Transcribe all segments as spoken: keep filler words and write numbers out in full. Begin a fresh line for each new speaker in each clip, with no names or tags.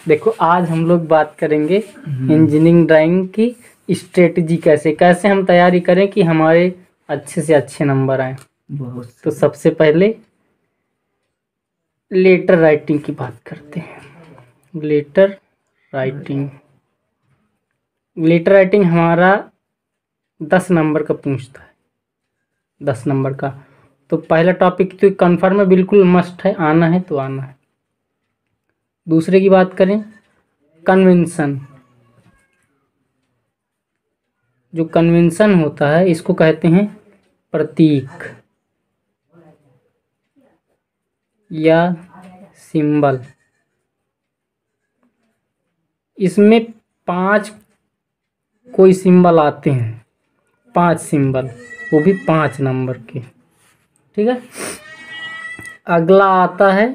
देखो आज हम लोग बात करेंगे इंजीनियरिंग ड्राइंग की स्ट्रेटजी, कैसे कैसे हम तैयारी करें कि हमारे अच्छे से अच्छे नंबर आए।
बहुत
तो सबसे पहले लेटर राइटिंग की बात करते हैं। लेटर राइटिंग लेटर राइटिंग हमारा दस नंबर का पूछता है, दस नंबर का। तो पहला टॉपिक तो कन्फर्म है, बिल्कुल मस्ट है, आना है तो आना है। दूसरे की बात करें, कन्वेंशन। जो कन्वेंशन होता है इसको कहते हैं प्रतीक या सिंबल। इसमें पांच कोई सिंबल आते हैं, पांच सिंबल, वो भी पांच नंबर के। ठीक है। अगला आता है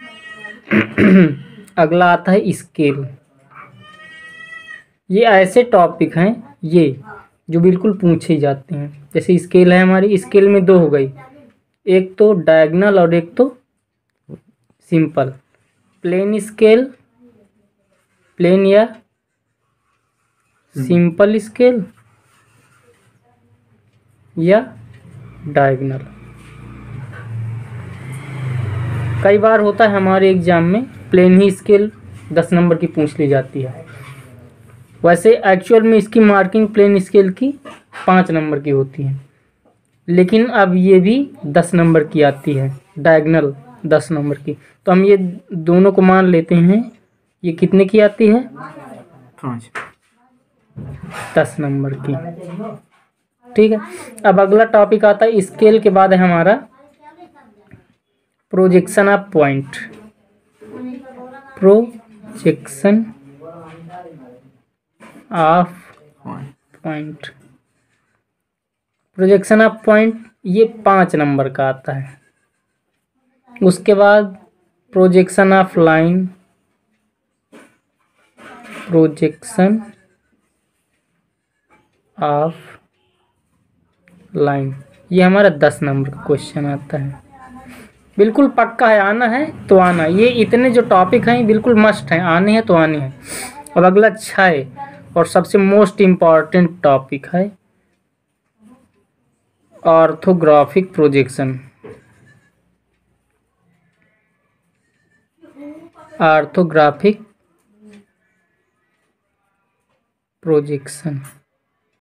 अगला आता है स्केल। ये ऐसे टॉपिक हैं ये जो बिल्कुल पूछे जाते हैं। जैसे स्केल है हमारी, स्केल में दो हो गई, एक तो डायगोनल और एक तो सिंपल। प्लेन स्केल, प्लेन या सिंपल स्केल या डायगोनल। कई बार होता है हमारे एग्जाम में प्लेन ही स्केल दस नंबर की पूछ ली जाती है। वैसे एक्चुअल में इसकी मार्किंग प्लेन स्केल की पाँच नंबर की होती है, लेकिन अब ये भी दस नंबर की आती है, डायगोनल दस नंबर की। तो हम ये दोनों को मान लेते हैं, ये कितने की आती है?
पाँच
दस नंबर की। ठीक है। अब अगला टॉपिक आता है स्केल के बाद है हमारा projection of point. Projection of point projection of point ये पाँच नंबर का आता है। उसके बाद projection of line, projection of line ये हमारा दस नंबर का क्वेश्चन आता है। बिल्कुल पक्का है, आना है तो आना। ये इतने जो टॉपिक हैं बिल्कुल मस्ट हैं, आने हैं तो आने हैं। अब अगला छः और सबसे मोस्ट इम्पॉर्टेंट टॉपिक है ऑर्थोग्राफिक प्रोजेक्शन। Orthographic projection